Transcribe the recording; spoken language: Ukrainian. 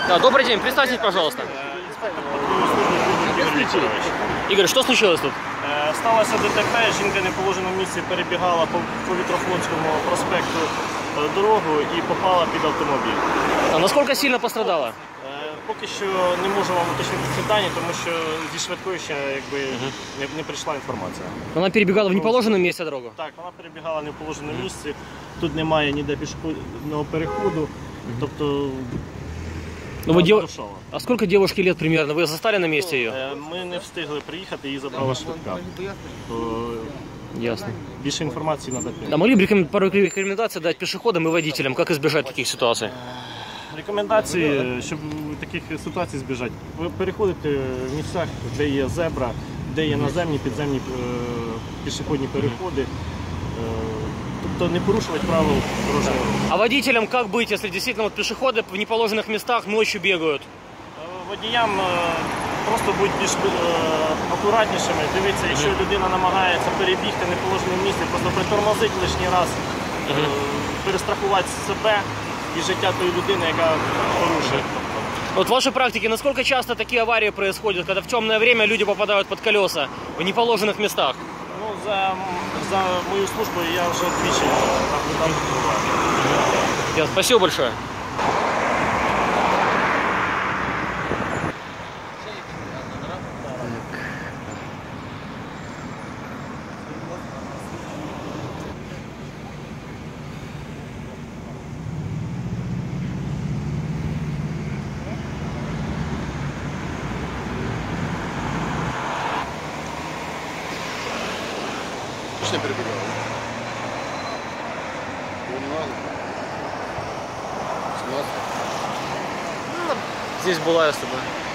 Да, добрый день, представьтесь, пожалуйста. Игорь, что случилось тут? Сталося ДТП, жінка в неположеному місці перебігала по Вітрофлотському проспекту дорогу і попала під автомобіль. А насколько сильно пострадала? Поки що не можу вам уточнити ці дані, тому що зі швидкою ще не прийшла інформація. Она перебегала в неположенном месте дорогу? Так, вона перебігала в неположеному місці, тут немає ніде пішохідного переходу, тобто А сколько девушке лет примерно? Вы застали на месте ее? Ми не встигли приїхати, її забрала швидка. Ясно. Більше інформації надати. А могли бы пару рекомендаций дать пешеходам и водителям, как избежать таких ситуаций? Рекомендації, щоб таких ситуацій збіжати, переходити в місцях, де є зебра, де є наземні, підземні пішохідні переходи, тобто не порушувати правил дорожнього руху. А водителям как быть, если действительно вот пешеходы в неположенных местах ночью бегают? Водіям просто будь більш акуратнішими, дивіться, якщо людина намагається перебігти в неположеному місці, просто притормозити лишній раз, перестрахувати себе и життя той людини, яка порушує. Вот в вашей практике, насколько часто такие аварии происходят, когда в темное время люди попадают под колеса в неположенных местах? Ну, за мою службу я вже двічі наблюдав. Спасибо большое. Не перебегал. Здесь была я с тобой.